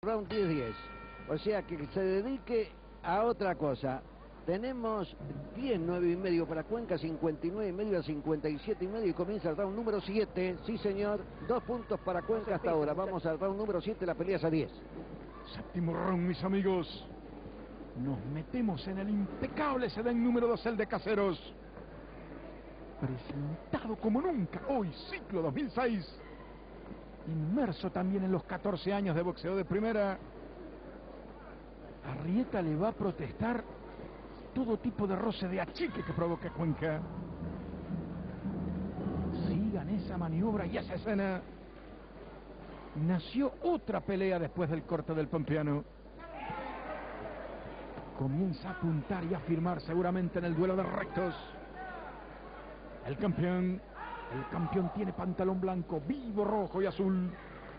round 10-10. O sea que se dedique a otra cosa. Tenemos 10, 9 y medio para Cuenca, 59 y medio a 57 y medio y comienza el round número 7. Sí, señor. 2 puntos para Cuenca hasta ahora. Vamos al round número 7, la pelea es a 10. Séptimo round, mis amigos. Nos metemos en el impecable sedán número 2, el de Caseros. Presentado como nunca hoy, ciclo 2006. Inmerso también en los 14 años de boxeo de primera. Arrieta le va a protestar todo tipo de roce de achique que provoque Cuenca. Sigan esa maniobra y esa escena. Nació otra pelea después del corte del pampeano. Comienza a apuntar y a firmar seguramente en el duelo de rectos. El campeón tiene pantalón blanco, vivo rojo y azul.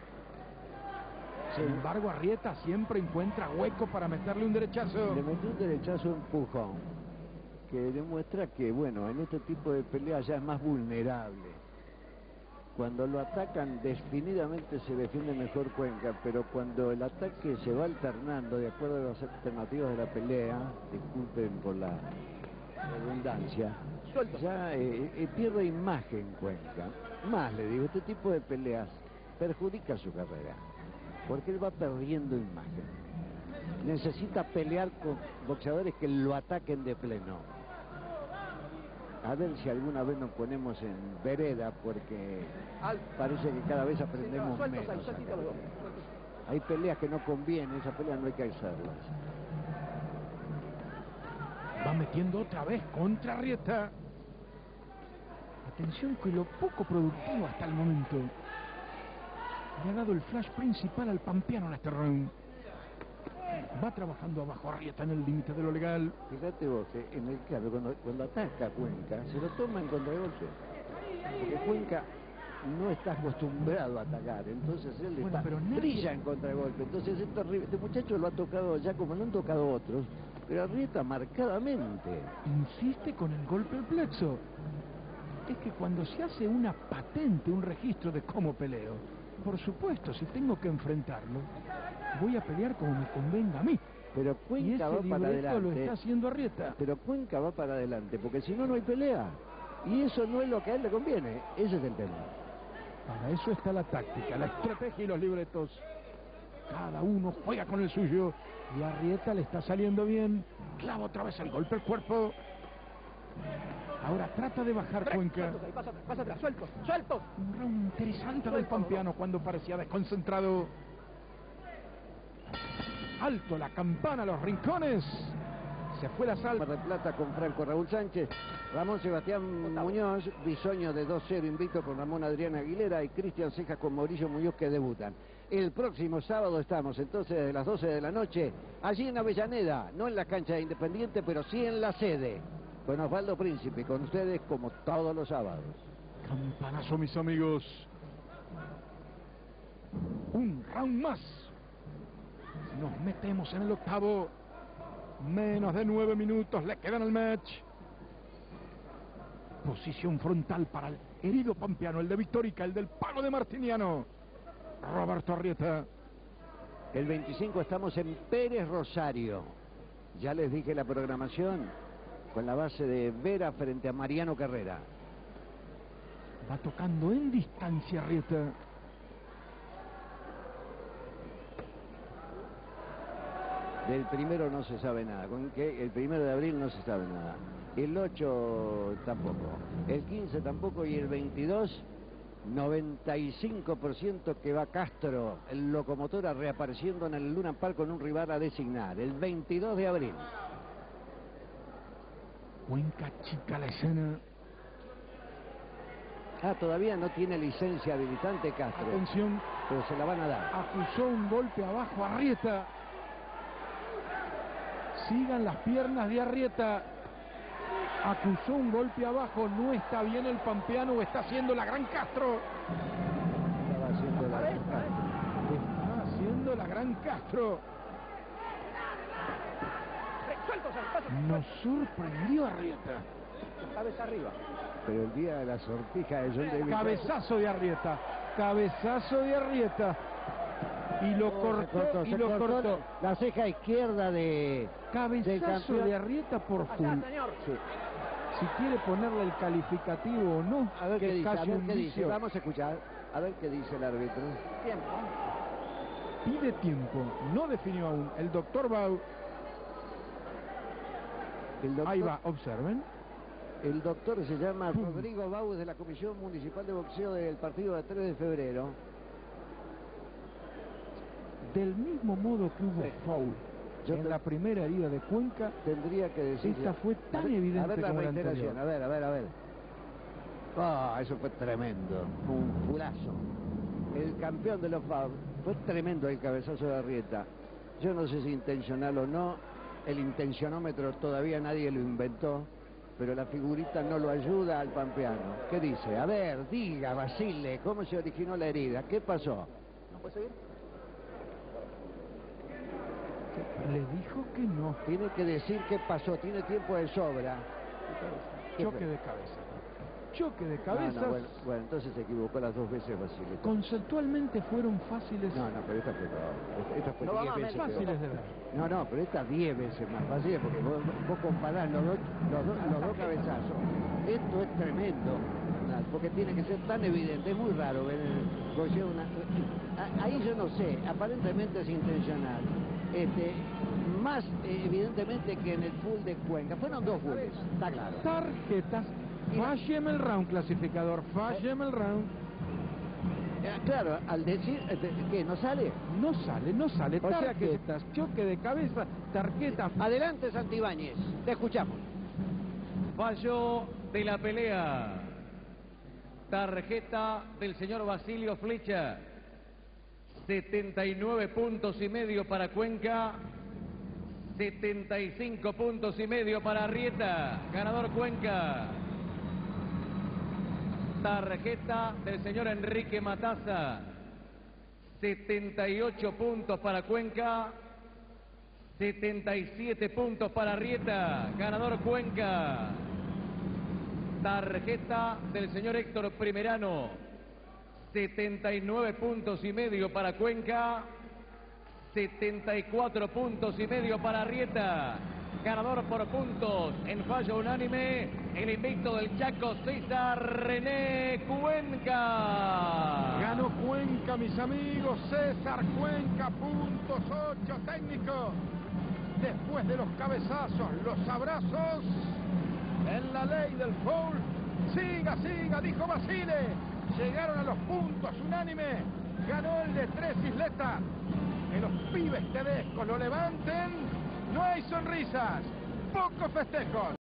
Sin embargo, Arrieta siempre encuentra hueco para meterle un derechazo. Le metió un derechazo empujón, que demuestra que, bueno, en este tipo de peleas ya es más vulnerable. Cuando lo atacan, definidamente se defiende mejor Cuenca, pero cuando el ataque se va alternando de acuerdo a las alternativas de la pelea, disculpen por la redundancia, ya pierde imagen Cuenca. Más le digo, este tipo de peleas perjudica su carrera, porque él va perdiendo imagen. Necesita pelear con boxeadores que lo ataquen de pleno. A ver si alguna vez nos ponemos en vereda, porque parece que cada vez aprendemos menos. Hay peleas que no convienen, esas peleas no hay que hacerlas. Va metiendo otra vez contra Arrieta. Atención que lo poco productivo hasta el momento le ha dado el flash principal al pampeano en este round. Va trabajando abajo Arrieta en el límite de lo legal. Fíjate vos que en el claro, cuando ataca Cuenca, se lo toma en contragolpe. Porque Cuenca no está acostumbrado a atacar, entonces él brilla en contragolpe. Entonces este muchacho lo ha tocado ya como no han tocado otros, pero Arrieta marcadamente. Insiste con el golpe al plexo. Es que cuando se hace una patente, un registro de cómo peleo, por supuesto, si tengo que enfrentarlo, voy a pelear como me convenga a mí. Pero Cuenca va para adelante. Lo está haciendo Arrieta. Pero Cuenca va para adelante, porque si no, no hay pelea. Y eso no es lo que a él le conviene. Ese es el tema. Para eso está la táctica, la estrategia y los libretos. Cada uno juega con el suyo. Y a Arrieta le está saliendo bien. Clava otra vez el golpe al cuerpo. Ahora trata de bajar Cuenca. Pasa atrás, sueltos. Un round interesante del pampeano cuando parecía desconcentrado. Alto la campana, los rincones. Se fue la sal. Mar del Plata con Franco Raúl Sánchez, Ramón Sebastián Muñoz, Bisoño de 2-0 invicto con Ramón Adrián Aguilera y Cristian Cejas con Mauricio Muñoz que debutan. El próximo sábado estamos entonces desde las 12 de la noche, allí en Avellaneda, no en la cancha de Independiente, pero sí en la sede, con Osvaldo Príncipe, con ustedes como todos los sábados. Campanazo, mis amigos. Un round más. Nos metemos en el octavo. Menos de 9 minutos le quedan al match. Posición frontal para el herido pampeano, el de Victórica, el del palo de Martiniano. Roberto Arrieta. El 25 estamos en Pérez Rosario. Ya les dije la programación con la base de Vera frente a Mariano Carrera. Va tocando en distancia Arrieta. Del primero no se sabe nada, con que el 1 de abril no se sabe nada. El 8 tampoco, el 15 tampoco y el 22, 95% que va Castro, el locomotora reapareciendo en el Luna Park con un rival a designar, el 22 de abril. Cuenca chica la escena. Todavía no tiene licencia habilitante Castro. Atención. Pero se la van a dar. Acusó un golpe abajo a Arrieta. Sigan las piernas de Arrieta. Acusó un golpe abajo. No está bien el pampeano. Está haciendo la gran Castro. Estaba haciendo la gran Castro. Está haciendo la gran Castro. Nos sorprendió Arrieta. Cabeza arriba. Pero el día de la sortija de John David. Cabezazo de Arrieta. Cabezazo de Arrieta. Y lo cortó, se cortó la ceja izquierda del cabezazo campeón. de Arrieta por full. Allá, señor. Sí. Si quiere ponerle el calificativo o no, A ver qué dice, casi a ver un qué dice. vicio. Vamos a escuchar. A ver qué dice el árbitro. Tiempo. Pide tiempo, no definió aún. El doctor Bau, ahí va, observen. El doctor se llama Rodrigo Bau, de la Comisión Municipal de Boxeo del partido de 3 de febrero. Del mismo modo que hubo foul en la primera herida de Cuenca, Tendría que decir. esta fue tan evidente a ver la como la reiteración, anterior. a ver. Ah, eso fue tremendo. Un fulazo. El campeón de los FAB. Fue tremendo el cabezazo de Arrieta. Yo no sé si intencional o no. El intencionómetro todavía nadie lo inventó. Pero la figurita no lo ayuda al pampeano. ¿Qué dice? A ver, diga, Basile, ¿cómo se originó la herida? ¿Qué pasó? ¿No puede seguir? Le dijo que no. Tiene que decir qué pasó. Tiene tiempo de sobra. Choque de cabeza. Choque de cabezas. No, bueno, entonces se equivocó las dos veces, Basile. Conceptualmente fueron fáciles. No, pero esta fue peor. Esta fue No, 10 vamos, veces Meli. peor. Fáciles de ver. No, pero esta 10 veces más fácil, porque vos comparás los dos cabezazos. Esto es tremendo, porque tiene que ser tan evidente. Es muy raro ver el boxeo ahí yo no sé, aparentemente es intencional. Más evidentemente que en el full de Cuenca. Fueron dos fulls, está claro. Tarjetas. Falleme el round, clasificador. Falleme el round. Claro, al decir que no sale. No sale. O sea que- Tarjetas, choque de cabeza, tarjeta. Adelante, Santibáñez, te escuchamos. Fallo de la pelea. Tarjeta del señor Basilio Flecha. 79 puntos y medio para Cuenca. 75 puntos y medio para Arrieta. Ganador Cuenca. Tarjeta del señor Enrique Mataza. 78 puntos para Cuenca. 77 puntos para Arrieta. Ganador Cuenca. Tarjeta del señor Héctor Primerano. 79 puntos y medio para Cuenca. 74 puntos y medio para Arrieta. Ganador por puntos en fallo unánime, el invicto del Chaco, César René Cuenca. Ganó Cuenca, mis amigos. César Cuenca, puntos 8 técnico. Después de los cabezazos, los abrazos, en la ley del foul. Siga, dijo Basile. Llegaron a los puntos unánime. Ganó el de Tres Isletas. Que los pibes tedescos lo levanten. No hay sonrisas, pocos festejos.